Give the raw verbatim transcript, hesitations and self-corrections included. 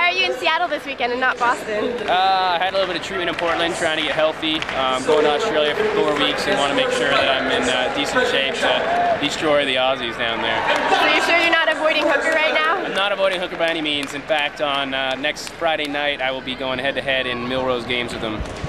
Why are you in Seattle this weekend and not Boston? Uh, I had a little bit of treatment in Portland, trying to get healthy. Um, going to Australia for four weeks and want to make sure that I'm in uh, decent shape to destroy the Aussies down there. So you're sure you're not avoiding Hooker right now? I'm not avoiding Hooker by any means. In fact, on uh, next Friday night, I will be going head-to-head in Millrose games with him.